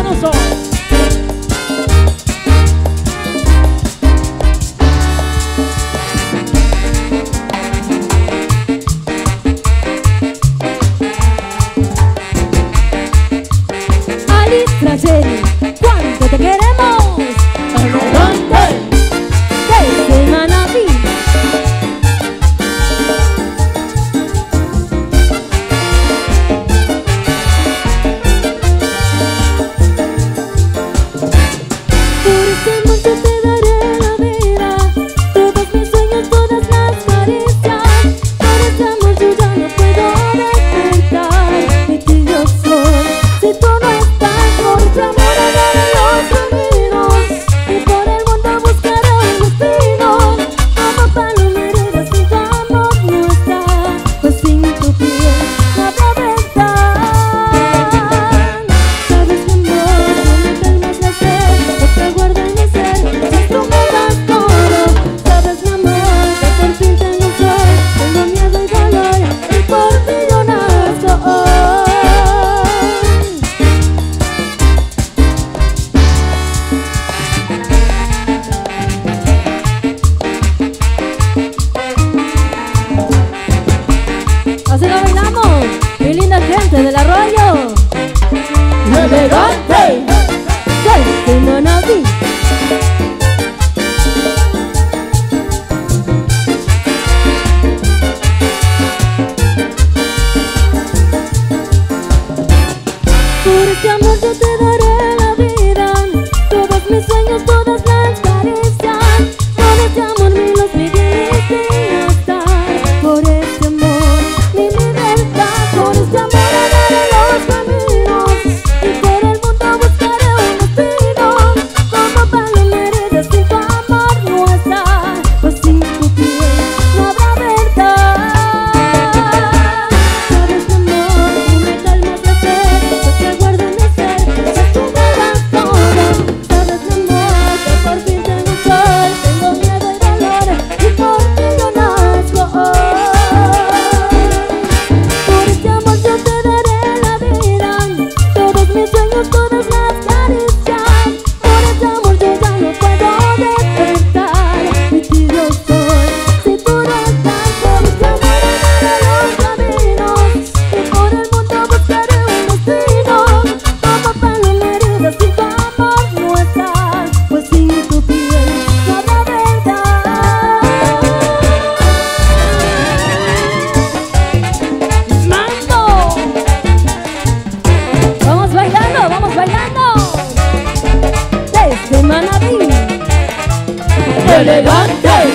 hermoso. Alice Tragedi, ¿cuánto te queremos? Elegante. Desde Manabí. Por este amor yo te daré la vida, todos mis sueños, todas las caricias. Por este amor yo ya no puedo despertar, de ti yo soy. Si tú no estás, por tu amor haré los caminos, y por el mundo buscaré un destino. Como palomera sin tu amor no está, pues sin tu piel no habrá verdad. Sabes mi amor, no me calmas la sed, te guardo en mi ser, si tú me das todo. Sabes mi amor, que por fin tengo sol, tengo miedo y dolor, y por ti yo nazco hoy. Así lo bailamos, mi linda gente del arroyo. Elegante. Desde Manabí. Por este amor yo te daré la vida, todos mis sueños, todas las caricias. Por este amor mi luz, mi vida estar. Por este amor mi libertad. Por este amor haré los caminos, y por el mundo buscaré un destino. Como palomera sin tu amor no está, pues sin tu piel no habrá verdad. Sabes mi amor, tú me calmas la sed, yo te guardo en mi ser, si tú me das todo. Sabes mi amor, que por fin tengo sol, tengo miedo y dolor, y por ti yo nazco hoy. Por este amor yo te daré la vida, todos mis sueños, todas las caricias. Por este amor yo ya no puedo despertar, mi ti yo soy. Si tú no estás, por este amor haré los caminos, y por el mundo buscaré un destino. Como palomera sin tu amor no estás, pues sin tu piel no habrá verdad. Mando. Vamos bailando, vamos bailando. Desde Manabí. Elegante.